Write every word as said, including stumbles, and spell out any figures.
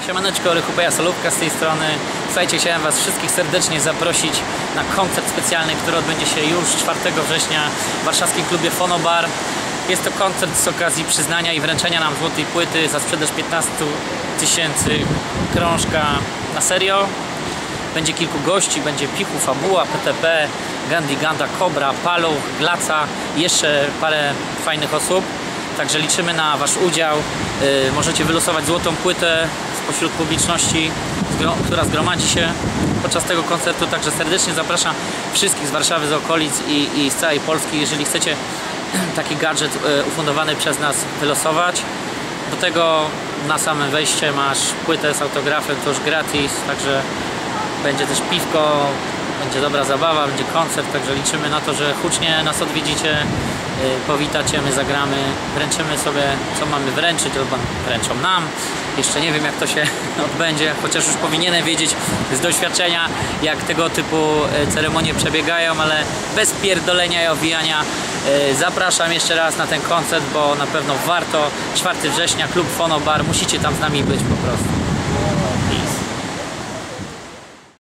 Siemaneczko, Rychupeja Solówka z tej strony. Słuchajcie, chciałem Was wszystkich serdecznie zaprosić na koncert specjalny, który odbędzie się już czwartego września w warszawskim klubie Fonobar. Jest to koncert z okazji przyznania i wręczenia nam złotej płyty za sprzedaż piętnaście tysięcy krążka na serio. Będzie kilku gości, będzie Pichu, Fabuła, P T P, Gandhi, Ganda, Kobra, Paluch, Glaca i jeszcze parę fajnych osób. Także liczymy na Wasz udział. Yy, możecie wylosować złotą płytę spośród publiczności, która zgromadzi się podczas tego koncertu. Także serdecznie zapraszam wszystkich z Warszawy, z okolic i, i z całej Polski. Jeżeli chcecie taki gadżet yy, ufundowany przez nas wylosować, do tego na samym wejście masz płytę z autografem, to już gratis. Także będzie też piwko, będzie dobra zabawa, będzie koncert, także liczymy na to, że hucznie nas odwiedzicie, yy, powitacie, my zagramy, wręczymy sobie, co mamy wręczyć, albo wręczą nam. Jeszcze nie wiem, jak to się odbędzie, chociaż już powinienem wiedzieć z doświadczenia, jak tego typu ceremonie przebiegają, ale bez pierdolenia i owijania. Yy, zapraszam jeszcze raz na ten koncert, bo na pewno warto. czwartego września, klub Fonobar, musicie tam z nami być po prostu.